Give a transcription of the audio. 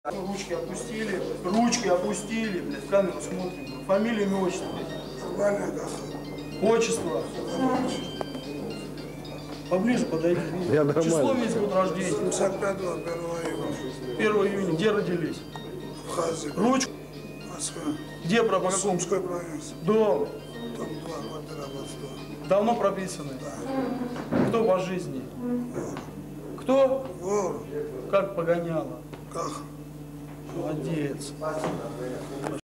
Ручки опустили, блядь, в камеру смотрим. Фамилия, имя, отчество, блядь. Отчество. Поближе подойди. Число, месяц, год рождения. 75-го, 1 июня. Где родились? в Хазе. Ручку. Москва. Где, по какому? Сумской провинции. Дом. Там 2 квартира под 100. Давно прописаны? Да. Кто по жизни? Вор. Кто? Вор. Как погоняло? Как? Молодец.